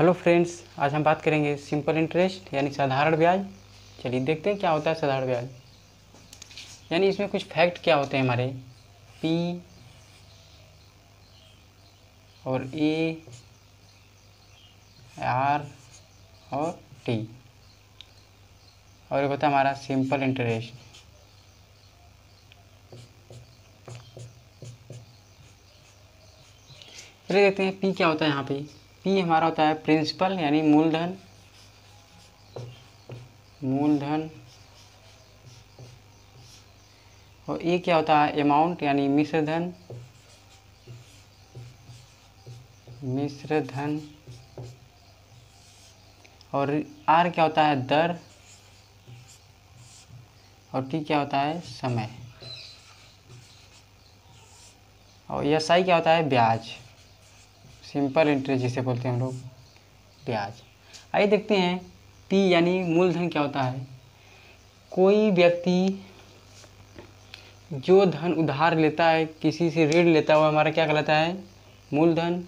Hello friends, आज हम बात करेंगे सिंपल इंटरेस्ट यानी साधारण ब्याज। चलिए देखते हैं क्या होता है साधारण ब्याज। यानी इसमें कुछ फैक्ट क्या होते हैं हमारे पी और ए, आर और टी, और एक होता है हमारा सिंपल इंटरेस्ट। चलिए देखते हैं पी क्या होता है। यहाँ पे पी हमारा होता है प्रिंसिपल यानी मूलधन, और ए क्या होता है अमाउंट यानी मिश्रधन, और आर क्या होता है दर, और टी क्या होता है समय, और एस आई क्या होता है ब्याज। सिंपल इंटरेस्ट जिसे बोलते हैं हम लोग ब्याज। आइए देखते हैं पी यानी मूलधन क्या होता है। कोई व्यक्ति जो धन उधार लेता है, किसी से ऋण लेता है, वो हमारा क्या कहलाता है मूलधन।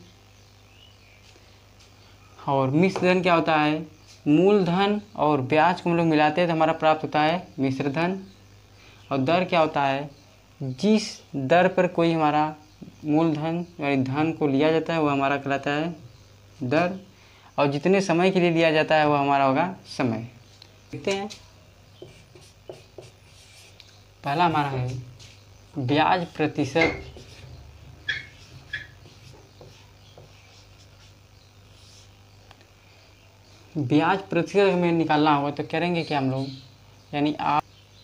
और मिश्रधन क्या होता है मूलधन और ब्याज को हम लोग मिलाते हैं तो हमारा प्राप्त होता है मिश्रधन। और दर क्या होता है जिस दर पर कोई हमारा मूलधन यानी धन को लिया जाता है वो हमारा कहलाता है दर, और जितने समय के लिए लिया जाता है वो हमारा होगा समय। देखते हैं पहला हमारा है ब्याज प्रतिशत। ब्याज प्रतिशत हमें निकालना होगा तो करेंगे क्या हम लोग, यानी आप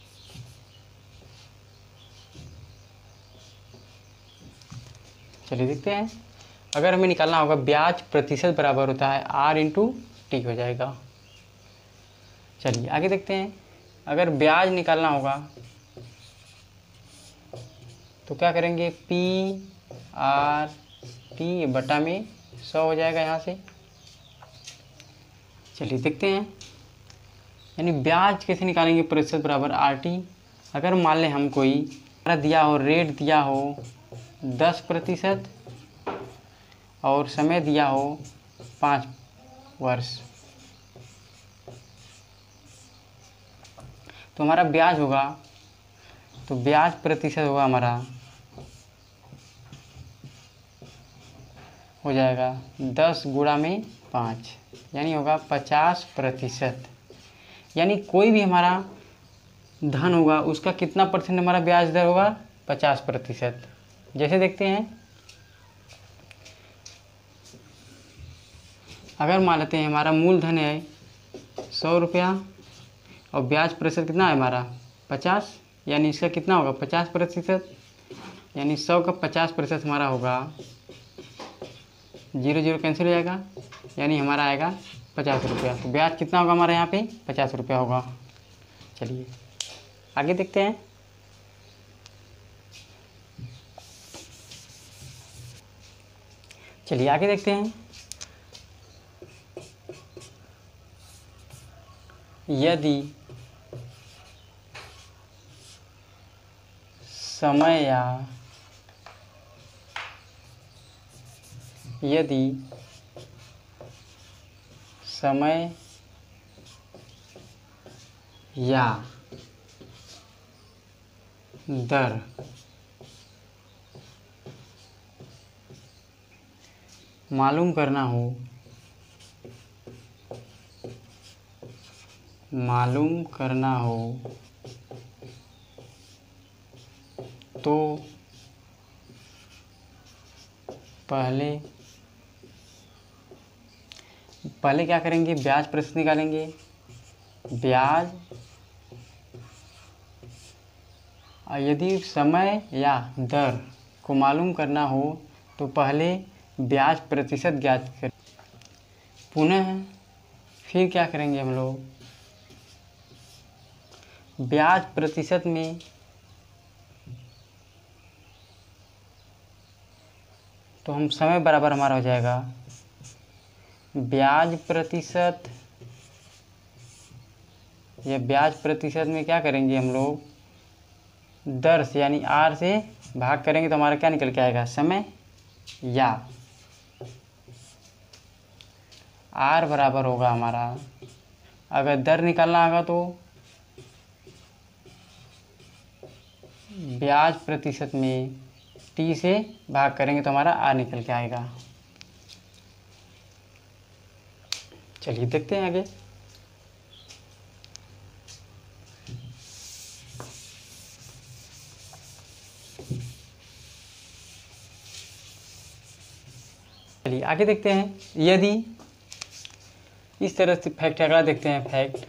चलिए देखते हैं। अगर हमें निकालना होगा ब्याज प्रतिशत बराबर होता है आर इंटू टी हो जाएगा। चलिए आगे देखते हैं। अगर ब्याज निकालना होगा तो क्या करेंगे पी आर टी बटा में 100 हो जाएगा यहाँ से। चलिए देखते हैं यानी ब्याज कैसे निकालेंगे प्रतिशत बराबर आर टी। अगर मान लें हम कोई दिया हो रेट दिया हो 10% और समय दिया हो 5 वर्ष, तो हमारा ब्याज होगा, तो ब्याज प्रतिशत होगा हमारा हो जाएगा 10 गुणा में 5 यानी होगा 50%। यानी कोई भी हमारा धन होगा उसका कितना परसेंट हमारा ब्याज दर होगा 50%। जैसे देखते हैं अगर मान लेते हैं हमारा मूलधन है 100 रुपया और ब्याज प्रतिशत कितना है हमारा 50, यानी इसका कितना होगा 50%, यानी 100 का 50% हमारा होगा 0 0 कैंसिल हो जाएगा, यानी हमारा आएगा 50 रुपया। तो ब्याज कितना होगा हमारे यहाँ पे 50 रुपया होगा। चलिए आगे देखते हैं। चलिए आगे देखते हैं। यदि समय या दर मालूम करना हो तो पहले क्या करेंगे ब्याज प्रतिशत निकालेंगे। ब्याज यदि समय या दर को मालूम करना हो तो पहले ब्याज प्रतिशत ज्ञात करें। पुनः फिर क्या करेंगे हम लोग ब्याज प्रतिशत में तो हम समय बराबर हमारा हो जाएगा ब्याज प्रतिशत, या ब्याज प्रतिशत में क्या करेंगे हम लोग दर से यानी आर से भाग करेंगे तो हमारा क्या निकल के आएगा समय, या आर बराबर होगा हमारा, अगर दर निकालना होगा तो ब्याज प्रतिशत में टी से भाग करेंगे तो हमारा आर निकल के आएगा। चलिए देखते हैं आगे। चलिए आगे देखते हैं। यदि इस तरह से फैक्ट, अगला देखते हैं फैक्ट,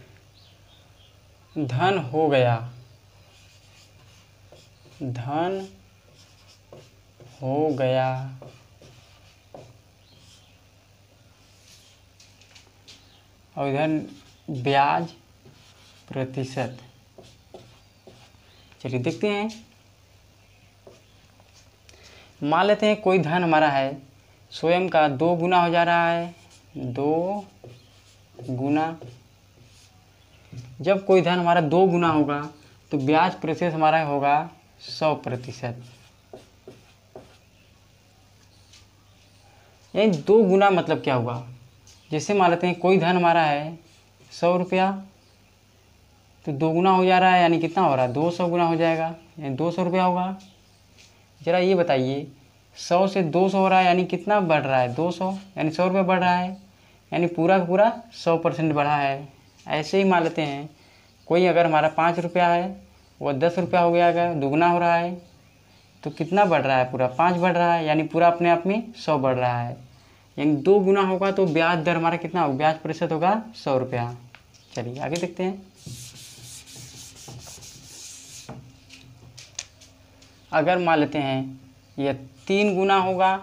धन हो गया, धन हो गया और इधर ब्याज प्रतिशत। चलिए देखते हैं। मान लेते हैं कोई धन हमारा है स्वयं का 2 गुना हो जा रहा है, 2 गुना। जब कोई धन हमारा 2 गुना होगा तो ब्याज प्रतिशत हमारा होगा 100%। यानी 2 गुना मतलब क्या हुआ, जैसे मान लेते हैं कोई धन हमारा है 100 रुपया, तो 2 गुना हो जा रहा है, यानी कितना हो रहा है, 200 गुना हो जाएगा, यानी 200 रुपया होगा। ज़रा ये बताइए 100 से 200 हो रहा है, यानी कितना बढ़ रहा है, 200, यानी 100 रुपये बढ़ रहा है, यानी पूरा का पूरा 100% बढ़ा है। ऐसे ही मान लेते हैं कोई अगर हमारा 5 रुपया है वह 10 रुपया हो गया, अगर दुगना हो रहा है तो कितना बढ़ रहा है, पूरा 5 बढ़ रहा है, यानी पूरा अपने आप में 100 बढ़ रहा है। यानी 2 गुना होगा तो ब्याज दर हमारा कितना होगा, ब्याज प्रतिशत होगा 100 रुपया। चलिए आगे देखते हैं। अगर मान लेते हैं यह 3 गुना होगा,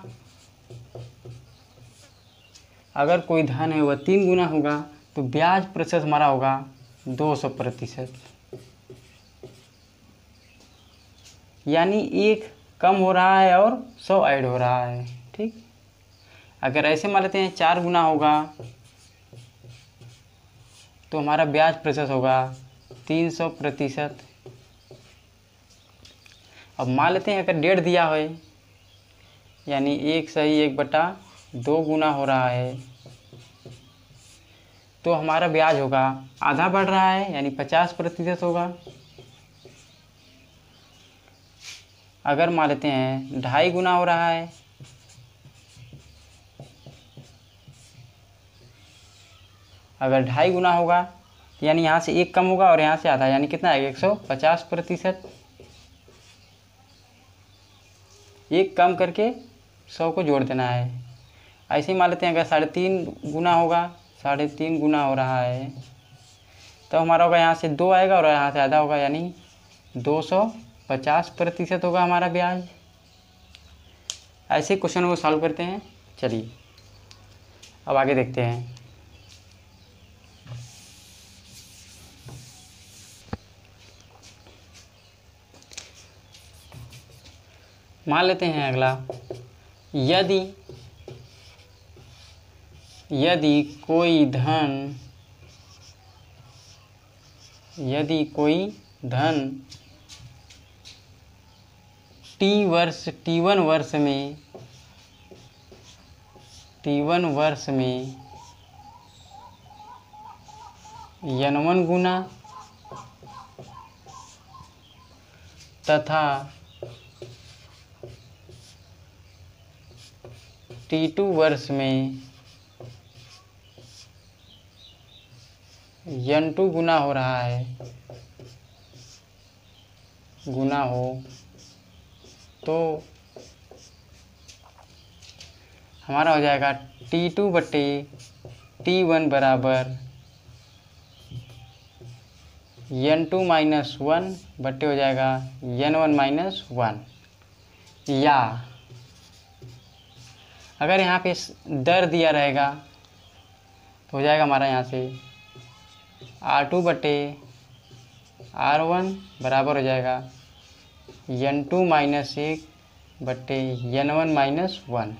अगर कोई धन है वह 3 गुना होगा तो ब्याज प्रतिशत हमारा होगा 200%। यानी 1 कम हो रहा है और 100 ऐड हो रहा है। ठीक, अगर ऐसे मान लेते हैं 4 गुना होगा तो हमारा ब्याज प्रतिशत होगा 300%। अब मान लेते हैं अगर 1.5 दिया है, यानी 1/1/2 गुना हो रहा है, तो हमारा ब्याज होगा आधा बढ़ रहा है, यानी 50% होगा। अगर मान लेते हैं 2.5 गुना हो रहा है, अगर 2.5 गुना होगा यानी यहाँ से 1 कम होगा और यहाँ से आधा, यानी कितना आएगा, 150%। 1 कम करके 100 को जोड़ देना है। ऐसे ही मान लेते हैं अगर 3.5 गुना होगा, 3.5 गुना हो रहा है, तो हमारा होगा यहाँ से 2 आएगा और यहाँ से आधा होगा, यानी 250% होगा हमारा ब्याज। ऐसे क्वेश्चन को सॉल्व करते हैं। चलिए अब आगे देखते हैं। मान लेते हैं अगला, यदि कोई धन T1 वर्ष में N1 गुना तथा T2 वर्ष में N2 गुना हो रहा है, गुना हो, तो हमारा हो जाएगा T2/T1 बराबर N2 - 1 बट्टे हो जाएगा N1 - 1। या अगर यहाँ पे दर दिया रहेगा तो हो जाएगा हमारा यहाँ से R2/R1 बराबर हो जाएगा N2 - 1 बट्टे N1 - 1।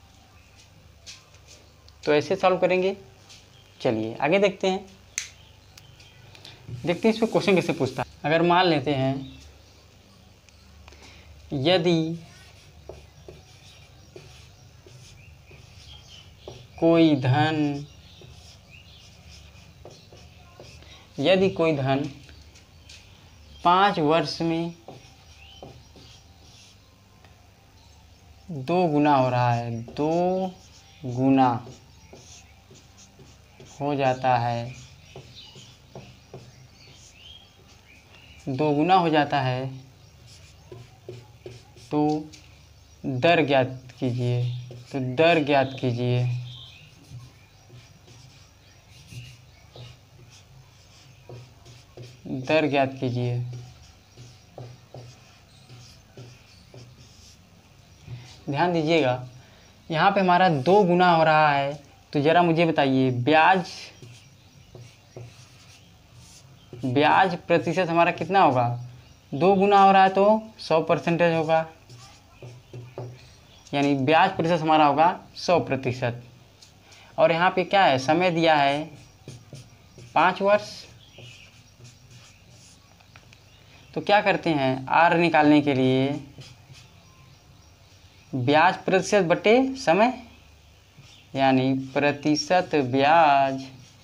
तो ऐसे सॉल्व करेंगे। चलिए आगे देखते हैं। देखते हैं इसमें क्वेश्चन कैसे पूछता है। अगर मान लेते हैं यदि कोई धन यदि कोई धन 5 वर्ष में 2 गुना हो रहा है, 2 गुना हो जाता है, 2 गुना हो जाता है, तो दर ज्ञात कीजिए। तो दर ज्ञात कीजिए। दर ज्ञात कीजिए। ध्यान दीजिएगा, यहाँ पे हमारा 2 गुना हो रहा है, तो ज़रा मुझे बताइए ब्याज प्रतिशत हमारा कितना होगा? 2 गुना हो रहा है तो 100% होगा, यानी ब्याज प्रतिशत हमारा होगा 100%। और यहाँ पे क्या है, समय दिया है 5 वर्ष। तो क्या करते हैं, आर निकालने के लिए ब्याज प्रतिशत बटे समय, यानी प्रतिशत ब्याज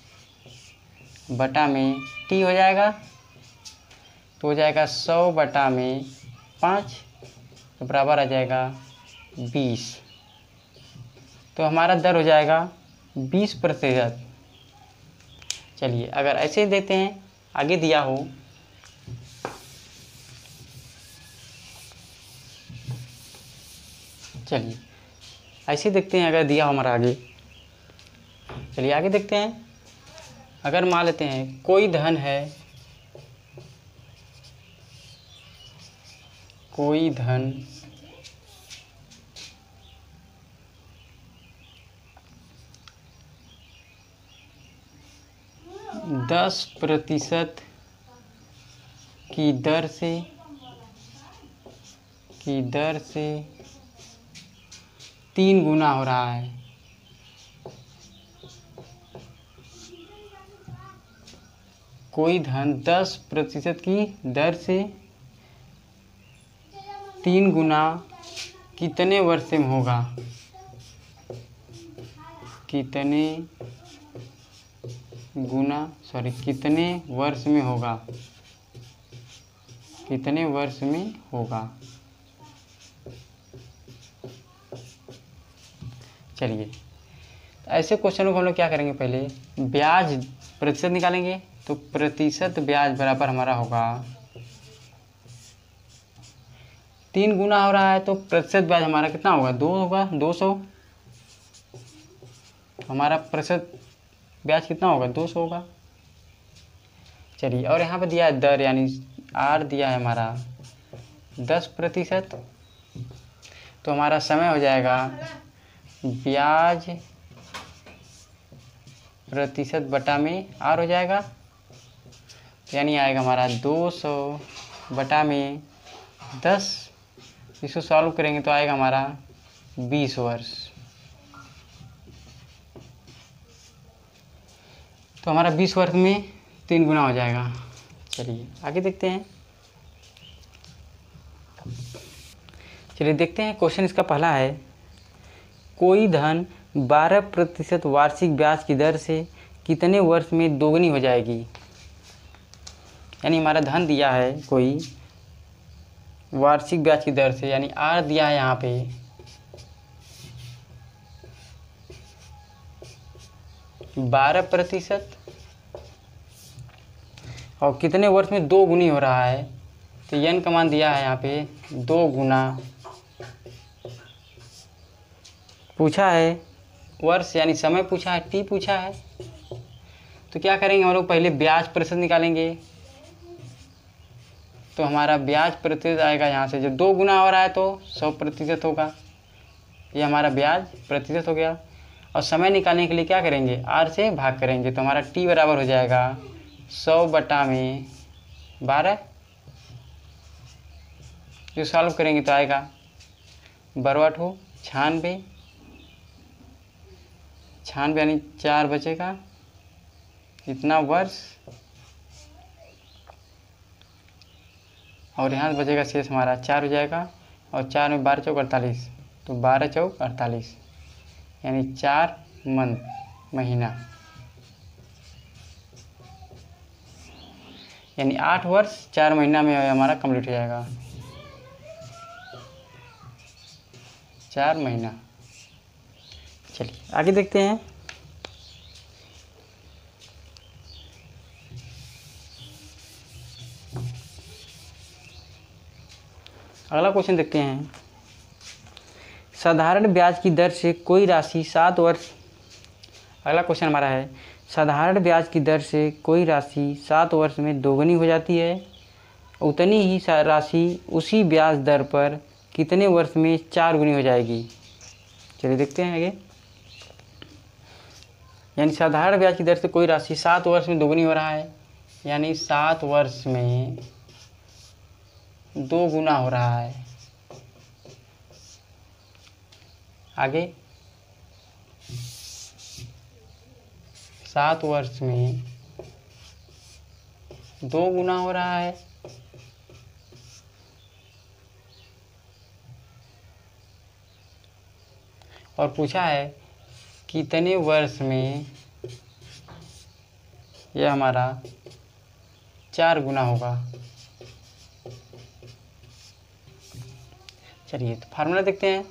बटा में टी हो जाएगा, तो हो जाएगा 100 बटा में 5, तो बराबर आ जाएगा 20। तो हमारा दर हो जाएगा 20%। चलिए, अगर ऐसे ही देते हैं, आगे दिया हो, चलिए ऐसे देखते हैं, अगर दिया हो हमारा आगे। चलिए आगे देखते हैं। अगर मान लेते हैं कोई धन है, कोई धन 10% की दर से 3 गुना हो रहा है। कोई धन 10% की दर से 3 गुना कितने वर्ष में होगा? कितने वर्ष में होगा? कितने वर्ष में होगा? चलिए, ऐसे क्वेश्चनों को हम लोग क्या करेंगे, पहले ब्याज प्रतिशत निकालेंगे। तो प्रतिशत ब्याज बराबर हमारा होगा, 3 गुना हो रहा है तो प्रतिशत ब्याज हमारा कितना होगा? 2 होगा, 200। हमारा प्रतिशत ब्याज कितना होगा? 200 होगा। चलिए, और यहाँ पे दिया है दर, यानी आर दिया है हमारा 10%। तो हमारा समय हो जाएगा ब्याज प्रतिशत बटा में आर हो जाएगा, यानी आएगा हमारा 200 बटा में 10। इसको सॉल्व करेंगे तो आएगा हमारा 20 वर्ष। तो हमारा 20 वर्ष में 3 गुना हो जाएगा। चलिए आगे देखते हैं। चलिए देखते हैं, क्वेश्चन इसका पहला है, कोई धन 12% वार्षिक ब्याज की दर से कितने वर्ष में दोगुनी हो जाएगी? यानी हमारा धन दिया है कोई वार्षिक ब्याज की दर से, यानी आर दिया है यहाँ पे 12%, और कितने वर्ष में 2 गुनी हो रहा है, तो एन का मान दिया है यहाँ पे 2 गुना। पूछा है वर्ष, यानी समय पूछा है, टी पूछा है। तो क्या करेंगे हम लोग, पहले ब्याज प्रतिशत निकालेंगे। तो हमारा ब्याज प्रतिशत आएगा यहाँ से, जब 2 गुना हो रहा है तो 100% होगा, ये हमारा ब्याज प्रतिशत हो गया। और समय निकालने के लिए क्या करेंगे, आर से भाग करेंगे, तो हमारा टी बराबर हो जाएगा 100 बटा में 12। जो सॉल्व करेंगे तो आएगा 12 96, यानी 4 बचेगा, इतना वर्ष। और यहाँ बचेगा शेष हमारा 4 हो जाएगा, और 4 में 12 चौक 48, तो 12 चौक 48, यानी 4 महीना। यानी 8 वर्ष 4 महीना में हमारा कंप्लीट हो जाएगा, 4 महीना। चलिए आगे देखते हैं। अगला क्वेश्चन देखते हैं। साधारण ब्याज की दर से कोई राशि 7 वर्ष, अगला क्वेश्चन हमारा है, साधारण ब्याज की दर से कोई राशि 7 वर्ष में दोगुनी हो जाती है, उतनी ही राशि उसी ब्याज दर पर कितने वर्ष में 4 गुनी हो जाएगी। चलिए देखते हैं आगे। यानी साधारण ब्याज की दर से कोई राशि 7 वर्ष में दोगुनी हो रहा है, यानी 7 वर्ष में 2 गुना हो रहा है। आगे 7 वर्ष में 2 गुना हो रहा है, और पूछा है कितने वर्ष में यह हमारा 4 गुना होगा। चलिए तो फार्मूला देखते हैं।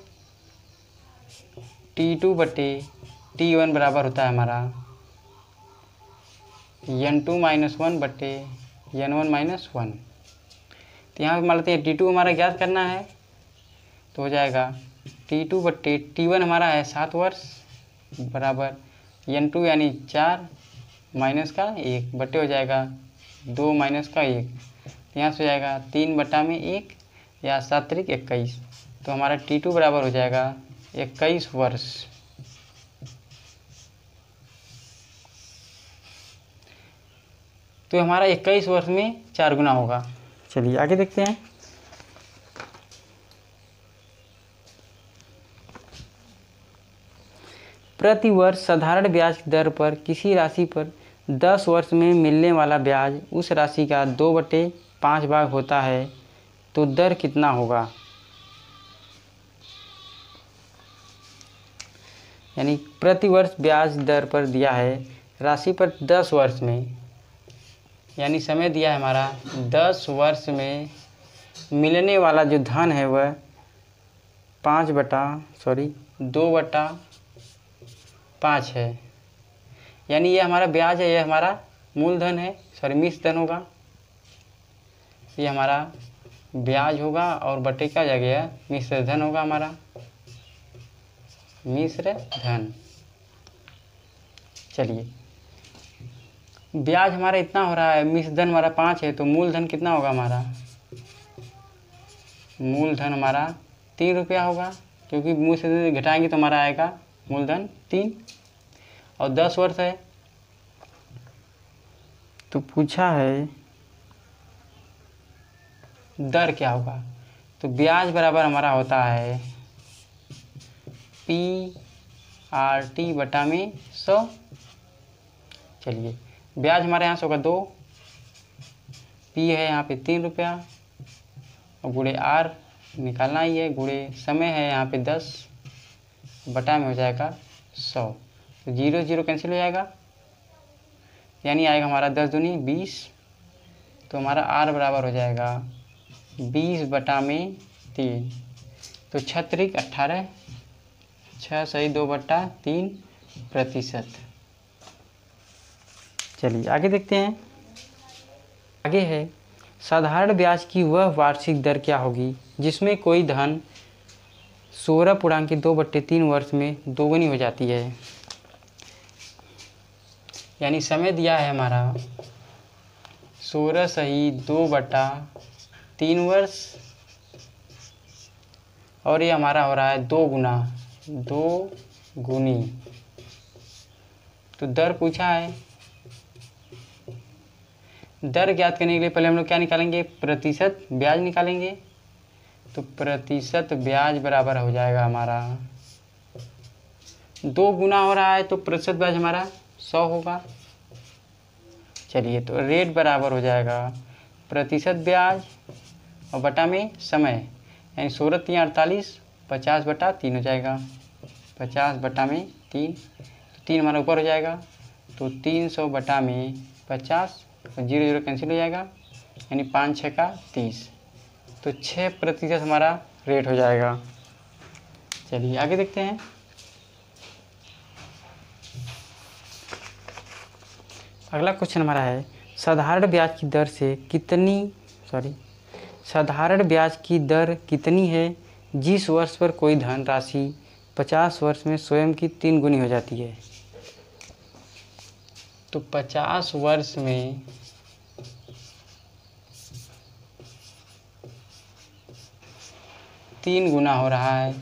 T2 बटे T1 बराबर होता है हमारा N2 - 1 बटे N1 - 1। तो यहाँ पे मान लेते हैं T2 हमारा ज्ञात करना है, तो हो जाएगा T2 बटे T1 हमारा है 7 वर्ष बराबर N2 यानी 4 माइनस का 1 बटे हो जाएगा 2 माइनस का 1, तो यहाँ से हो जाएगा 3 बटा में 1 या 7 त्रिक 21। तो हमारा T2 बराबर हो जाएगा 21 वर्ष। तो हमारा 21 वर्ष में 4 गुना होगा। चलिए आगे देखते हैं। प्रति वर्ष साधारण ब्याज की दर पर किसी राशि पर 10 वर्ष में मिलने वाला ब्याज उस राशि का 2/5 भाग होता है, तो दर कितना होगा। यानी प्रति वर्ष ब्याज दर पर दिया है राशि पर 10 वर्ष में, यानी समय दिया है हमारा 10 वर्ष में मिलने वाला जो धन है वह 2/5 है। यानी ये हमारा ब्याज है, ये हमारा मूलधन है, मिश्र धन होगा, ये हमारा ब्याज होगा और बटे क्या जगह मिश्र धन होगा, हमारा मिश्र धन। चलिए ब्याज हमारा इतना हो रहा है, मिश्र धन हमारा 5 है, तो मूलधन कितना होगा हमारा, मूलधन हमारा 3 रुपया होगा, क्योंकि मिश्र धन घटाएंगे तो हमारा आएगा मूलधन 3, और 10 वर्ष है। तो पूछा है दर क्या होगा, तो ब्याज बराबर हमारा होता है PRT बटा में 100। चलिए ब्याज हमारे यहाँ से होगा 2, P है यहाँ पे 3 रुपया, और गुणे R निकालना ही है, गुणे समय है यहाँ पे 10 बटा में हो जाएगा 100। तो 0 0 कैंसिल हो जाएगा, यानी आएगा हमारा 10 दूनी 20। तो हमारा R बराबर हो जाएगा 20 बटा में 3, तो 6 त्रिक 18, 6 सही 2/3%। चलिए आगे देखते हैं। आगे है साधारण ब्याज की वह वार्षिक दर क्या होगी जिसमें कोई धन 16.2/3 वर्ष में दोगुनी हो जाती है। यानी समय दिया है हमारा 16 सही 2/3 वर्ष, और ये हमारा हो रहा है 2 गुनी। तो दर पूछा है, दर ज्ञात करने के लिए पहले हम लोग क्या निकालेंगे, प्रतिशत ब्याज निकालेंगे। तो प्रतिशत ब्याज बराबर हो जाएगा हमारा 2 गुना हो रहा है, तो प्रतिशत ब्याज हमारा 100 होगा। चलिए तो रेट बराबर हो जाएगा प्रतिशत ब्याज और बटा में समय, यानी 16 3 48, 50/3 हो जाएगा, 50/3। तो 3 हमारा ऊपर हो जाएगा, तो 300 बटा में 50 तो 0 0 कैंसिल हो जाएगा, यानी 5 6 का 30, तो 6% हमारा रेट हो जाएगा। चलिए आगे देखते हैं। अगला क्वेश्चन हमारा है साधारण ब्याज की दर कितनी है जिस वर्ष पर कोई धनराशि 50 वर्ष में स्वयं की 3 गुनी हो जाती है। तो 50 वर्ष में 3 गुना हो रहा है।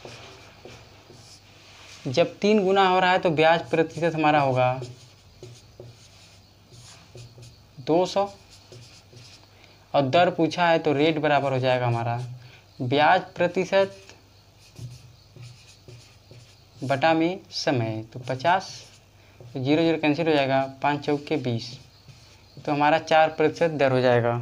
जब 3 गुना हो रहा है तो ब्याज प्रतिशत हमारा होगा 200, और दर पूछा है तो रेट बराबर हो जाएगा हमारा ब्याज प्रतिशत बटा में समय, तो 50, तो 0 0 कैंसिल हो जाएगा, 5 चौक के 20, तो हमारा 4% दर हो जाएगा।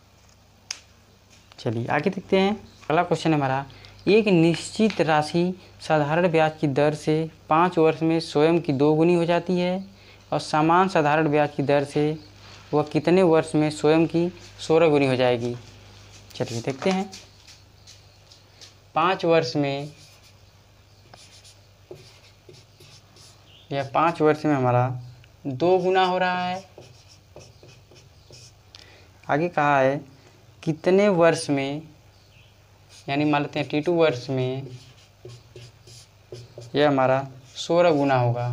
चलिए आगे देखते हैं। अगला क्वेश्चन है हमारा एक निश्चित राशि साधारण ब्याज की दर से 5 वर्ष में स्वयं की 2 गुनी हो जाती है और समान साधारण ब्याज की दर से वह कितने वर्ष में स्वयं की 16 गुनी हो जाएगी। चलिए देखते हैं। 5 वर्ष में या 5 वर्ष में हमारा 2 गुना हो रहा है। आगे कहा है कितने वर्ष में, यानी मान लेते हैं T2 वर्ष में यह हमारा 16 गुना होगा।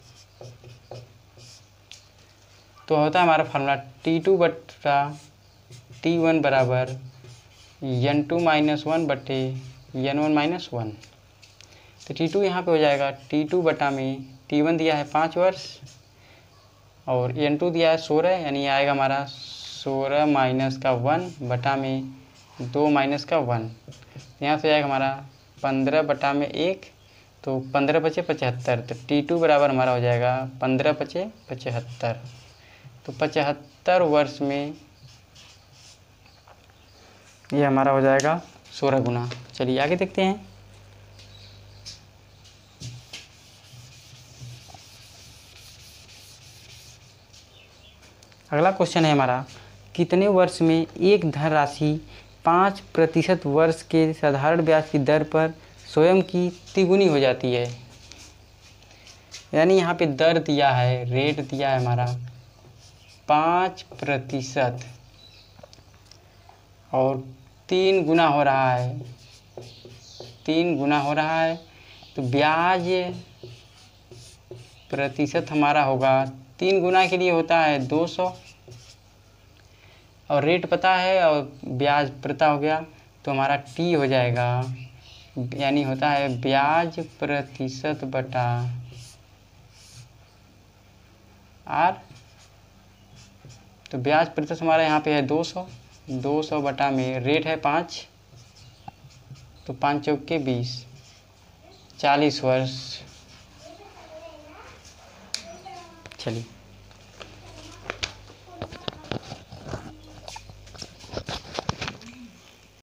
तो होता है हमारा फार्मूला T2 बटा T1 बराबर N2 माइनस 1 बटे N1 माइनस 1। तो T2 यहाँ पे हो जाएगा T2 बटा में T1 दिया है 5 वर्ष और N2 दिया है 16, यानी आएगा हमारा 16 माइनस का 1 बटा में 2 माइनस का 1। यहाँ से आएगा हमारा 15 बटा में 1, तो 15 बचे 75, तो T2 बराबर हमारा हो जाएगा 15 बचे 75। तो 75 वर्ष में ये हमारा हो जाएगा 16 गुना। चलिए आगे देखते हैं। अगला क्वेश्चन है हमारा कितने वर्ष में एक धनराशि 5% वर्ष के साधारण ब्याज की दर पर स्वयं की तिगुनी हो जाती है। यानी यहाँ पे दर दिया है, रेट दिया है हमारा 5% और 3 गुना हो रहा है, 3 गुना हो रहा है, तो ब्याज प्रतिशत हमारा होगा 3 गुना के लिए होता है 200 और रेट पता है और ब्याज पता हो गया, तो हमारा T हो जाएगा, यानी होता है ब्याज प्रतिशत बटा R। तो ब्याज प्रतिशत हमारा यहाँ पे है 200 बटा में रेट है 5, तो 5 चौक के 20, 40 वर्ष। चलिए